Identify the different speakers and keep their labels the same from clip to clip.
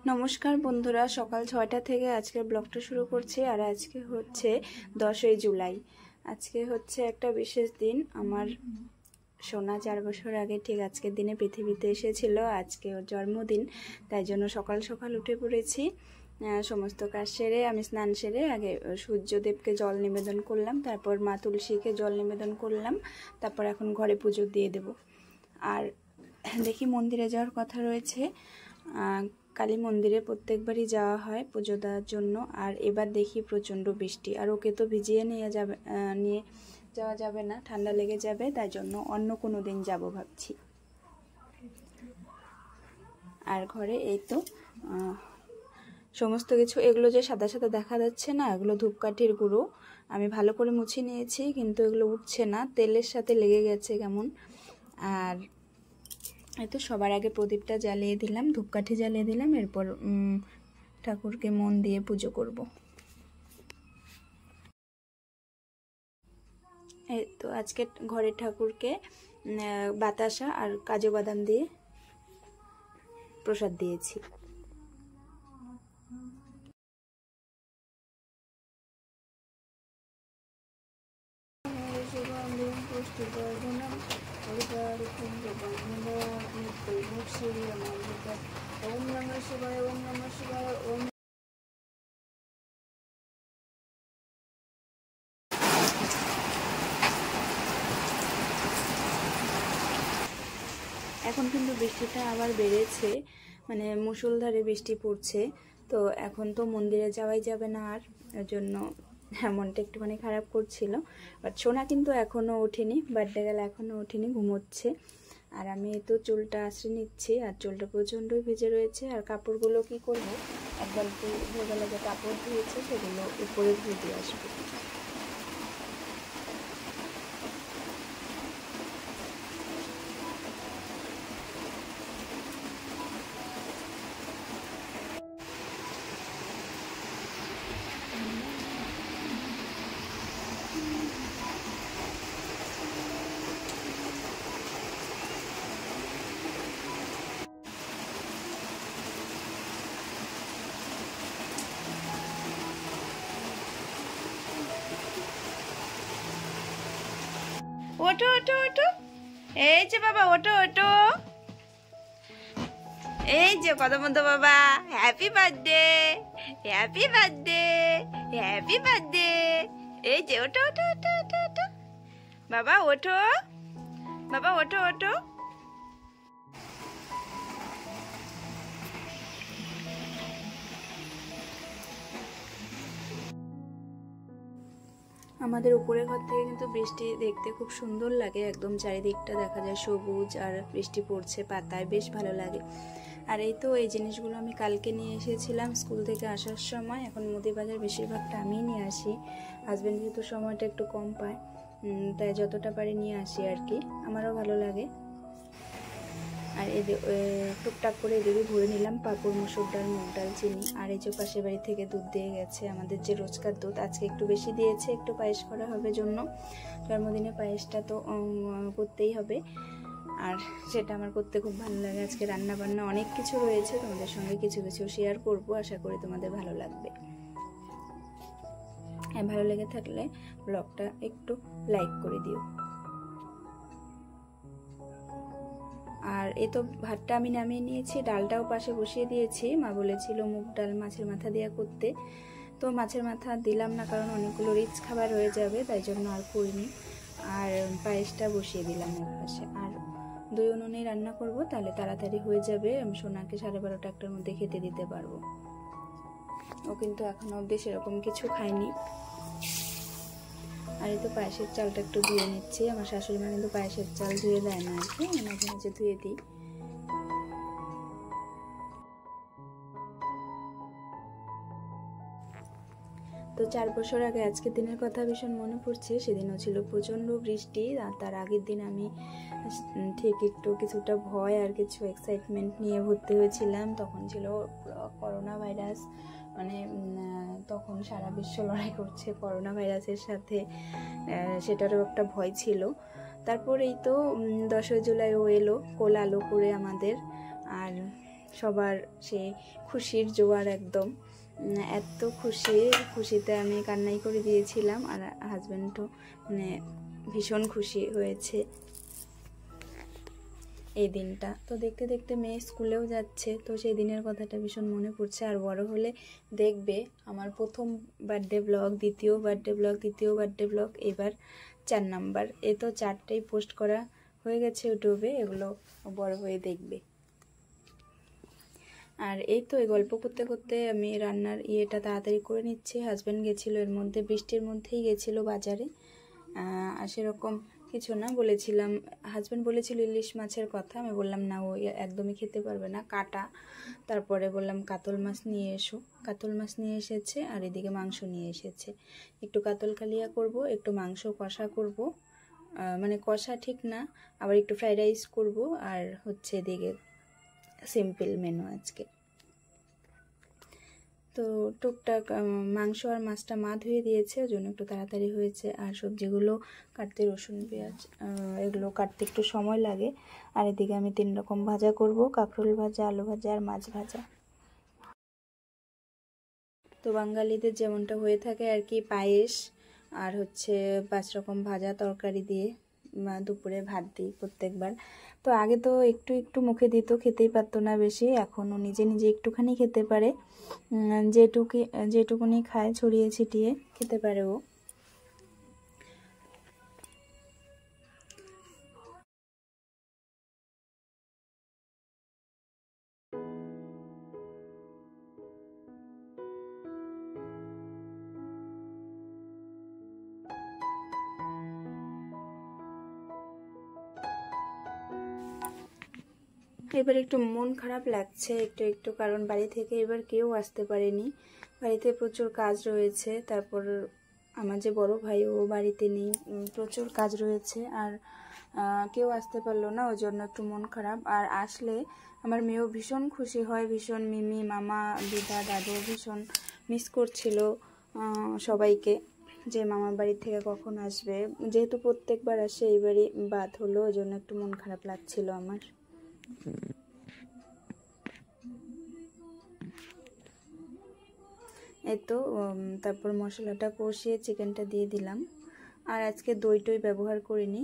Speaker 1: নমস্কার বন্ধুরা, সকাল ৬টা থেকে আজকের ব্লগটা শুরু করছি। আর আজকে হচ্ছে 10ই জুলাই। আজকে হচ্ছে একটা বিশেষ দিন। আমার সোনা 4 বছর আগে ঠিক আজকের দিনে পৃথিবীতে এসেছিল। আজকে ওর জন্মদিন, তাই জন্য সকাল সকাল উঠে পড়েছি। সমস্ত কাজ সেরে আমি স্নান সেরে আগে সূর্যদেবকে জল নিবেদন করলাম, তারপর মা তুলসীকে জল নিবেদন করলাম, তারপর এখন ঘরে পুজো দিয়ে দেব। আর দেখি মন্দিরে যাওয়ার কথা রয়েছে। কালী মন্দিরে প্রত্যেকবারই যাওয়া হয় পুজো দেওয়ার জন্য। আর এবার দেখি প্রচণ্ড বৃষ্টি, আর ওকে তো ভিজিয়ে নিয়ে যাওয়া যাবে না, ঠান্ডা লেগে যাবে, তাই জন্য অন্য কোনো দিন যাব ভাবছি। আর ঘরে এই তো সমস্ত কিছু, এগুলো যে সাদা সাদা দেখা যাচ্ছে না, এগুলো ধূপকাঠির গুঁড়ো। আমি ভালো করে মুছে নিয়েছি, কিন্তু এগুলো উঠছে না, তেলের সাথে লেগে গেছে কেমন। আর এই তো সবার আগে প্রদীপটা জ্বালিয়ে দিলাম, ধূপকাঠি জ্বালিয়ে দিলাম, এরপর ঠাকুরকে মন দিয়ে পুজো করব। এই তো আজকে ঘরের ঠাকুরকে বাতাসা আর কাজু বাদাম দিয়ে প্রসাদ দিয়েছি। ওম নমঃ শিবায়, ওম নমঃ শিবায়, ওম। এখন কিন্তু বৃষ্টিটা আবার বেড়েছে, মানে মুষলধারে বৃষ্টি পড়ছে। তো এখন তো মন্দিরে যাওয়াই যাবে না, আর ওর জন্য মনটা একটুখানি খারাপ করছিল। বাট সোনা কিন্তু এখনও ওঠেনি, বার্থডে গেলে এখনও ওঠেনি, ঘুমোচ্ছে। আর আমি তো চুলটা আশ্রে নিচ্ছি, আর চুলটা প্রচণ্ডই ভেজে রয়েছে। আর কাপড়গুলো কি করবো, এক বালতি ভোরবেলা যে কাপড় ধুয়েছে সেগুলো উপরে ধুয়ে দিয়ে আসবো। ওঠো ওঠো ওঠো, এই যে বাবা, ওঠো ওঠো, এই যে কদমন্ত বাবা, happy birthday, happy birthday, happy birthday. এই যে ওঠো ওঠো ওঠো ওঠো ওঠো, বাবা ওঠো, বাবা ওঠো ওঠো। আমাদের উপরের ঘর থেকে কিন্তু বৃষ্টি দেখতে খুব সুন্দর লাগে, একদম চারিদিকটা দেখা যায় সবুজ, আর বৃষ্টি পড়ছে পাতায়, বেশ ভালো লাগে। আর এই তো এই জিনিসগুলো আমি কালকে নিয়ে এসেছিলাম স্কুল থেকে আসার সময়। এখন মুদি বাজার বেশিরভাগটা আমিই নিয়ে আসি, হাজব্যান্ড যেহেতু সময়টা একটু কম পায়, তাই যতটা পারি নিয়ে আসি আর কি, আমারও ভালো লাগে। আর টুকটাক করে এদিকে ভরে নিলাম পাঁপড়, মসুর ডাল, মুগ ডাল, চিনি। আর এই যে পাশের বাড়ি থেকে দুধ দিয়ে গেছে, আমাদের যে রোজকার দুধ, আজকে একটু বেশি দিয়েছে, একটু পায়েস করা হবে জন্য। জন্মদিনে পায়েসটা তো করতেই হবে, আর সেটা আমার করতে খুব ভালো লাগে। আজকে রান্না বান্না অনেক কিছু রয়েছে, তোমাদের সঙ্গে কিছু কিছু শেয়ার করব, আশা করি তোমাদের ভালো লাগবে। হ্যাঁ, ভালো লেগে থাকলে ব্লগটা একটু লাইক করে দিও। আর এই তো ভাতটা আমি নামিয়ে নিয়েছি, ডালটাও পাশে বসিয়ে দিয়েছি। মা বলেছিল মুগ ডাল মাছের মাথা দিয়ে করতে, তো মাছের মাথা দিলাম না, কারণ অনেকগুলো রিচ খাবার হয়ে যাবে, তাই জন্য আর করিনি। আর পায়েসটা বসিয়ে দিলাম এক পাশে। আর দুই উনুনেই রান্না করব, তাহলে তাড়াতাড়ি হয়ে যাবে, আমি সোনাকে 12:30 একটার মধ্যে খেতে দিতে পারবো। ও কিন্তু এখনো অবধি সেরকম কিছু খায়নি। আর এই তো পায়েসের চালটা একটু ধুয়ে নিচ্ছি। আমার শাশুড়ি মা কিন্তু পায়েসের চাল ধুয়ে দেয় না আর কি, মাঝে মাঝে ধুয়ে দিই। তো 4 বছর আগে আজকের দিনের কথা ভীষণ মনে পড়ছে। সেদিনও ছিল প্রচণ্ড বৃষ্টি, আর তার আগের দিন আমি ঠিক একটু কিছুটা ভয় আর কিছু এক্সাইটমেন্ট নিয়ে ভর্তি হয়েছিলাম। তখন ছিল করোনা ভাইরাস, মানে তখন সারা বিশ্ব লড়াই করছে করোনা ভাইরাসের সাথে, সেটারও একটা ভয় ছিল। তারপর এই তো 10ই জুলাই ও এলো কোল আলো করে আমাদের, আর সবার সে খুশির জোয়ার একদম। এত খুশিতে আমি কান্নাই করে দিয়েছিলাম, আর হাজব্যান্ডও মানে ভীষণ খুশি হয়েছে এই দিনটা। তো দেখতে দেখতে মেয়ে স্কুলেও যাচ্ছে, তো সেই দিনের কথাটা ভীষণ মনে পড়ছে। আর বড় হলে দেখবে আমার প্রথম বার্থডে ব্লগ, দ্বিতীয় বার্থডে ব্লগ, তৃতীয় বার্থডে ব্লগ, এবার 4 নাম্বার। এ তো 4টেই পোস্ট করা হয়ে গেছে ইউটিউবে, এগুলো বড় হয়ে দেখবে। আর এই তো এই গল্প করতে করতে আমি রান্নার ইয়েটা তাড়াতাড়ি করে নিচ্ছি। হাজব্যান্ড গেছিলো, এর মধ্যে বৃষ্টির মধ্যেই গেছিলো বাজারে। আর সেরকম কিছু না, বলেছিলাম, হাজব্যান্ড বলেছিল ইলিশ মাছের কথা, আমি বললাম না, ও একদমই খেতে পারবে না, কাটা। তারপরে বললাম কাতল মাছ নিয়ে এসো, কাতল মাছ নিয়ে এসেছে। আর এদিকে মাংস নিয়ে এসেছে, একটু কাতল কালিয়া করব, একটু মাংস কষা করব, মানে কষা ঠিক না, আবার একটু ফ্রাইড রাইস করব, আর হচ্ছে এদিকে সিম্পল মেনু আজকে। তো টুকটাক মাংস আর মাছটা মা ধুয়ে দিয়েছে, ওই জন্য একটু তাড়াতাড়ি হয়েছে। আর সবজিগুলো কাটতে, রসুন পেঁয়াজ এগুলো কাটতে একটু সময় লাগে। আর এদিকে আমি 3 রকম ভাজা করব, কাঁকরোল ভাজা, আলু ভাজা আর মাছ ভাজা। তো বাঙালিদের যেমনটা হয়ে থাকে আর কি, পায়েস আর হচ্ছে 5 রকম ভাজা তরকারি দিয়ে দুপুরে ভাত দিই প্রত্যেকবার। তো আগে তো একটু একটু মুখে দিত, খেতেই পারতো না বেশি, এখন ও নিজে নিজে একটুখানি খেতে পারে, যেটুকুনি খায় ছড়িয়ে ছিটিয়ে খেতে পারে ও। এবার একটু মন খারাপ লাগছে একটু একটু, কারণ বাড়ি থেকে এবার কেউ আসতে পারেনি, বাড়িতে প্রচুর কাজ রয়েছে। তারপর আমার যে বড় ভাই, ও বাড়িতে নেই, প্রচুর কাজ রয়েছে, আর কেউ আসতে পারলো না, ওই জন্য একটু মন খারাপ। আর আসলে আমার মেয়েও ভীষণ খুশি হয়, ভীষণ, মিমি, মামা, দিদা, দাদু ভীষণ মিস করছিল সবাইকে, যে মামার বাড়ি থেকে কখন আসবে। যেহেতু প্রত্যেকবার আসে, এইবারই বাদ হলো, ওই জন্য একটু মন খারাপ লাগছিল আমার। এই তো তারপর মশলাটা কষিয়ে চিকেনটা দিয়ে দিলাম। আর আজকে দই টই ব্যবহার করিনি।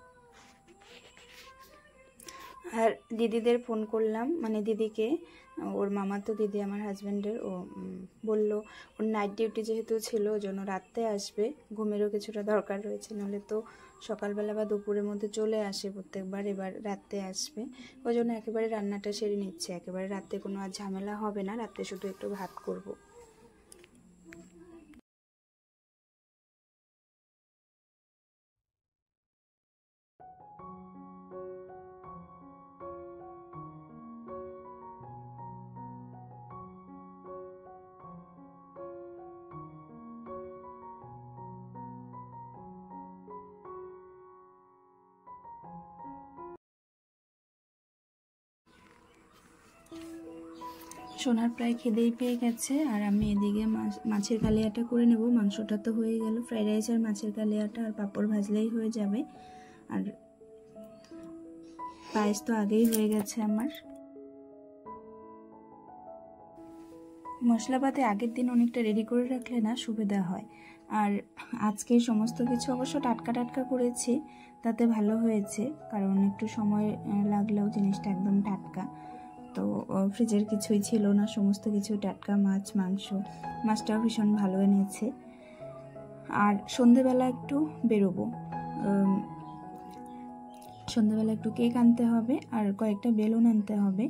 Speaker 1: আর দিদিদের ফোন করলাম, মানে দিদিকে, ওর মামাতো দিদি আমার হাজব্যান্ডের, ও বলল ওর নাইট ডিউটি যেহেতু ছিল, ওই জন্য রাতে আসবে, ঘুমেরও কিছুটা দরকার রয়েছে, নাহলে তো সকালবেলা বা দুপুরের মধ্যে চলে আসে প্রত্যেকবার, এবার রাতে আসবে, ওই জন্য একেবারে রান্নাটা সেরে নিচ্ছে, একেবারে রাতে কোনো আর ঝামেলা হবে না, রাতে শুধু একটু ভাত করব। সোনার প্রায় খিদেই পেয়ে গেছে, আর আমি এদিকে মাছের কালিয়াটা করে নেব। মাংসটা তো হয়ে গেল, ফ্রাইড রাইস আর মাছের কালিয়াটা আর পাঁপড় ভাজলেই হয়ে যাবে। আর পায়েস তো আগেই হয়ে গেছে আমার। মশলাপাতি আগের দিন অনেকটা রেডি করে রাখলে না সুবিধা হয়। আর আজকে সমস্ত কিছু অবশ্য টাটকা টাটকা করেছি, তাতে ভালো হয়েছে, কারণ একটু সময় লাগলেও জিনিসটা একদম টাটকা। তো ফ্রিজের কিছুই ছিল না, সমস্ত কিছু টাটকা, মাছ, মাংস, মাছটাও ভীষণ ভালো এনেছে। আর সন্ধেবেলা একটু বেরোবো, সন্ধেবেলা একটু কেক আনতে হবে আর কয়েকটা বেলুন আনতে হবে।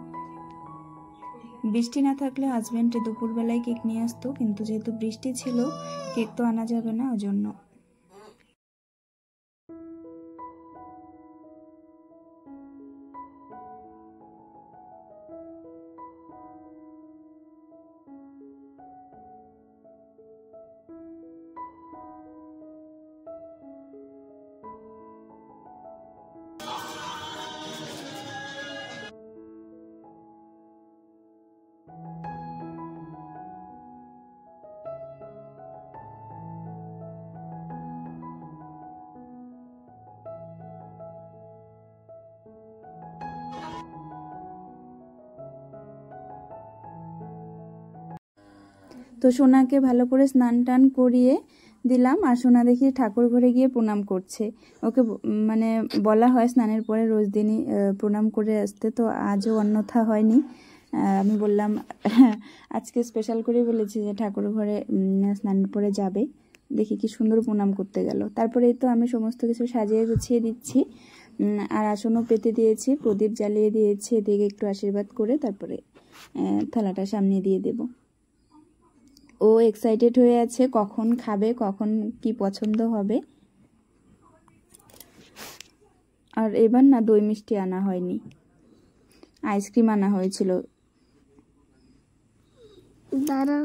Speaker 1: বৃষ্টি না থাকলে হাজব্যান্ড দুপুরবেলায় কেক নিয়ে আসতো, কিন্তু যেহেতু বৃষ্টি ছিল কেক তো আনা যাবে না, ওই জন্য। তো সোনাকে ভালো করে স্নান টান করিয়ে দিলাম, আর সোনা দেখি ঠাকুর ঘরে গিয়ে প্রণাম করছে। ওকে মানে বলা হয় স্নানের পরে রোজ দিনই প্রণাম করে আসতে, তো আজও অন্যথা হয়নি। আমি বললাম আজকে স্পেশাল করে বলেছি যে ঠাকুর ঘরে স্নানের পরে যাবে। দেখি কি সুন্দর প্রণাম করতে গেল। তারপরে তো আমি সমস্ত কিছু সাজিয়ে গুছিয়ে দিচ্ছি, আর আসনও পেতে দিয়েছি, প্রদীপ জ্বালিয়ে দিয়েছি, এদিকে একটু আশীর্বাদ করে তারপরে থালাটা সামনে দিয়ে দেব। ও এক্সাইটেড হয়ে আছে কখন খাবে, কখন কি পছন্দ হবে। আর এবার না দই মিষ্টি আনা হয়নি, আইসক্রিম আনা হয়েছিল। দাঁড়াও,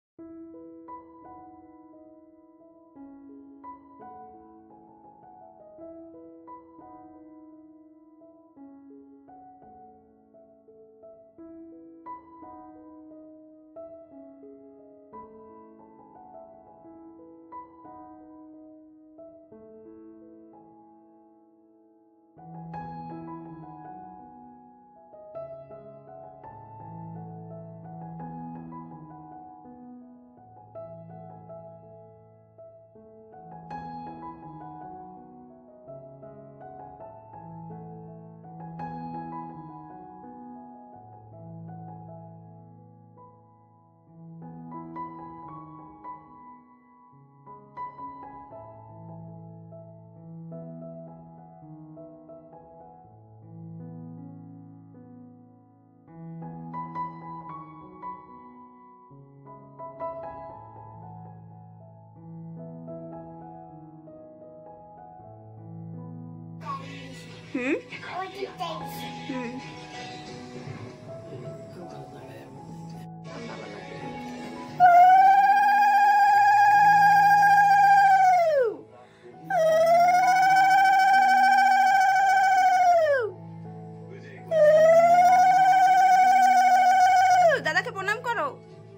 Speaker 1: দাদাকে প্রণাম করো।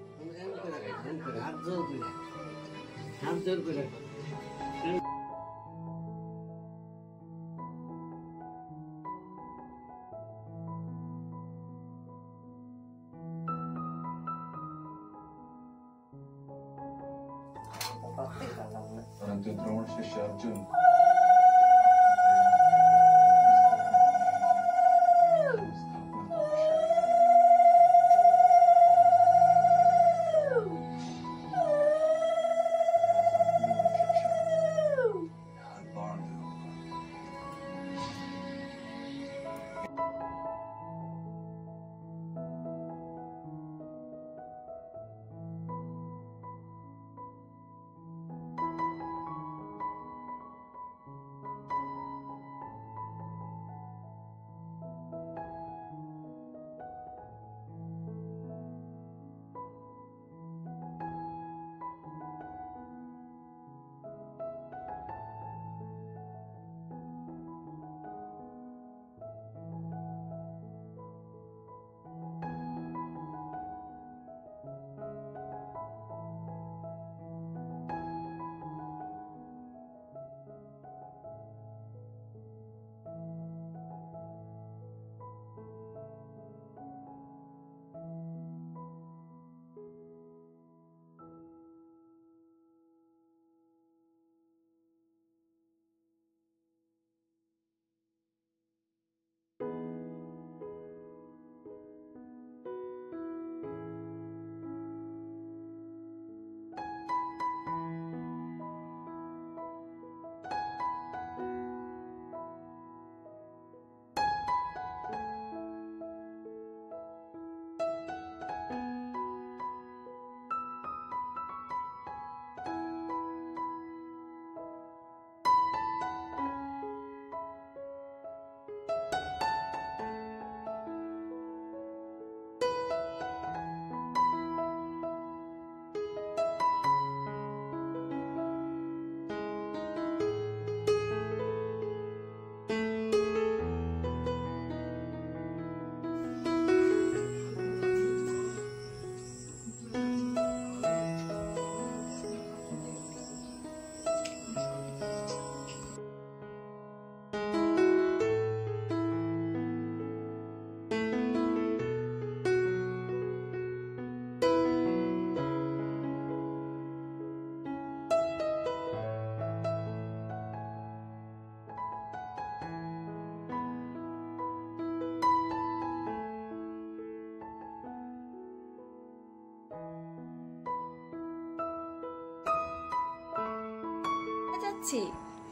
Speaker 2: ভ্রমণ শেষে অর্জুন
Speaker 1: যাচ্ছি?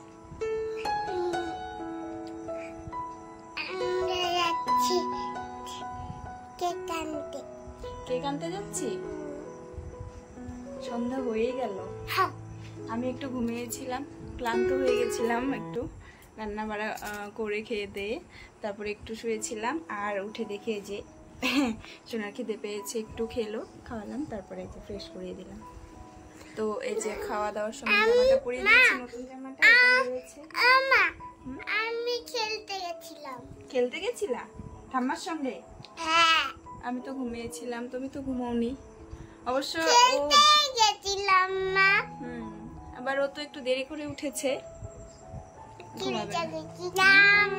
Speaker 1: কেক আনতে যাচ্ছি। সন্ধ্যা হয়ে গেল। আমি একটু ঘুমিয়েছিলাম, ক্লান্ত হয়ে গেছিলাম একটু, রান্না বাড়া করে খেয়ে দিয়ে তারপরে একটু শুয়েছিলাম। আর উঠে দেখে যে সোনার খিদে পেয়েছে, একটু খেলো, খাওয়ালাম, তারপরে এই যে ফ্রেশ করিয়ে দিলাম। তো এই যে খাওয়া দাওয়ার সময় জামাটা পরিয়ে দিয়েছি, নতুন জামাটা এটা রয়েছে।
Speaker 2: আমি খেলতে গেছিলাম।
Speaker 1: খেলতে গেছিলা ঠাম্মার সঙ্গে?
Speaker 2: হ্যাঁ,
Speaker 1: আমি তো ঘুমিয়েছিলাম, তুমি তো ঘুমাওনি অবশ্য।
Speaker 2: খেলতে গেছিলাম মা।
Speaker 1: আবার ও তো একটু দেরি করে উঠেছে, ঘুমাবে
Speaker 2: খেলতে
Speaker 1: না।
Speaker 2: গেছিলাম।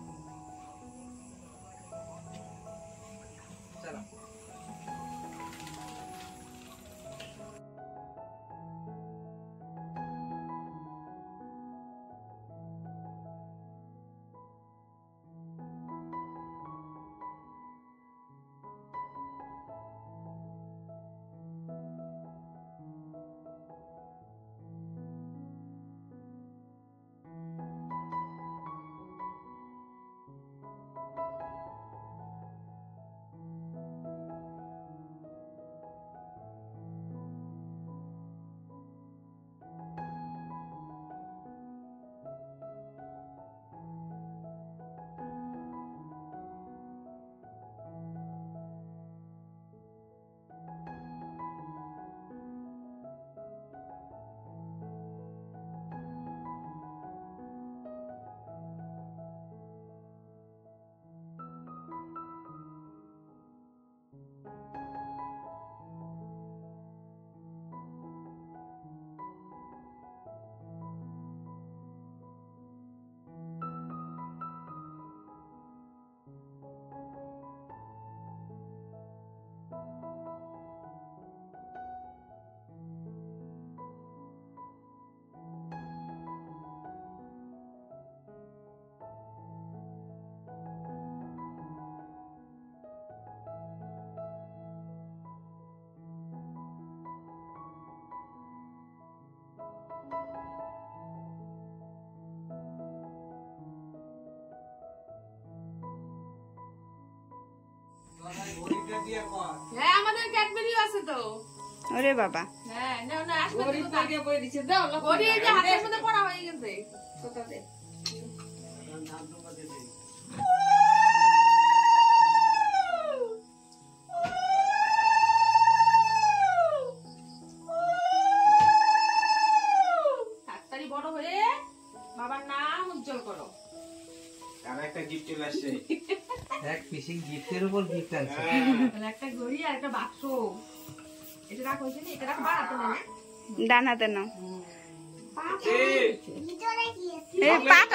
Speaker 3: হ্যাঁ, আমাদের ক্যাডবেরি আছে তো।
Speaker 1: ওরে বাবা,
Speaker 3: হ্যাঁ, নাও না, আসবে তো আগে বই দিছে দাও। ওরে এই যে হাতের মধ্যে পড়া হয়ে গেছে। কোথাতে? তাড়াতাড়ি বড় হয়ে বাবার নাম উজ্জ্বল করো।
Speaker 4: আর একটা গিফট চলে আসছে।
Speaker 5: এক পিসিং গিফটের উপর গিফট আছে।
Speaker 3: তাহলে একটা ঘড়ি আর একটা বাক্স। এটা রাখো, এটা রাখো বাড়াতে না।
Speaker 1: ডান হাতে নাও।
Speaker 2: ভিতরে কি আছে?
Speaker 1: এই পাটা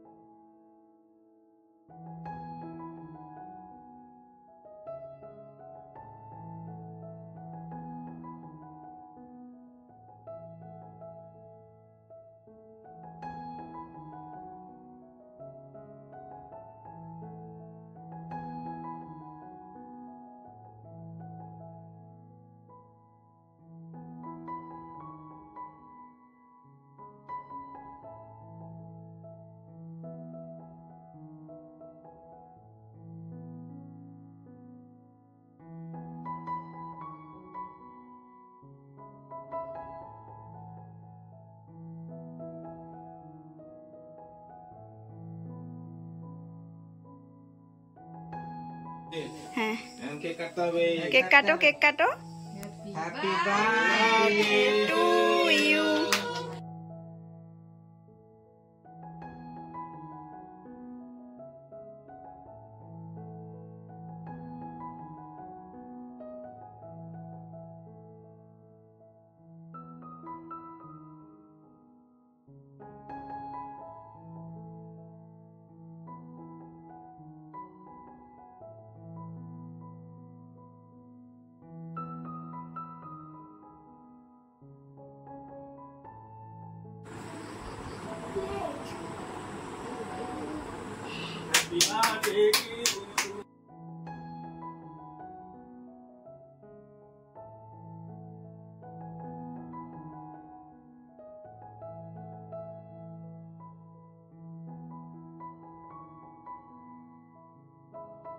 Speaker 1: হ্যাঁ,
Speaker 4: কেক কাটতে হবে।
Speaker 1: কেক কাটো, কেক কাটো।
Speaker 5: Happy birthday
Speaker 1: to you.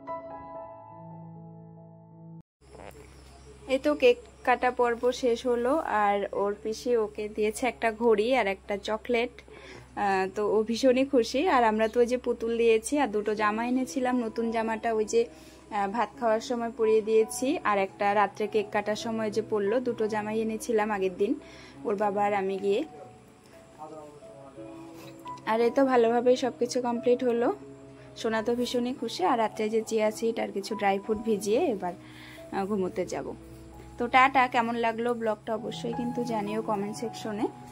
Speaker 1: এই তো কেক কাটা পর্ব শেষ হলো, আর ওর পিসি ওকে দিয়েছে একটা ঘড়ি আর একটা চকলেট। তো ও ভীষণই খুশি। আর আমরা তো ওই যে পুতুল দিয়েছি আর দুটো জামা এনেছিলাম, নতুন জামাটা ওই যে ভাত খাওয়ার সময় পরিয়ে দিয়েছি, আর একটা রাত্রে কেক কাটার সময় যে পরলো। দুটো জামাই এনেছিলাম আগের দিন ওর বাবা আর আমি গিয়ে। আর এই তো ভালোভাবেই সবকিছু কমপ্লিট হলো। সোনা তো ভীষণই খুশি। আর রাত্রে যে চিয়া সিড আর কিছু ড্রাই ফ্রুট ভিজিয়ে এবার ঘুমোতে যাব। তো টাটা। কেমন লাগলো ব্লগটা অবশ্যই কিন্তু জানিও কমেন্ট সেকশনে।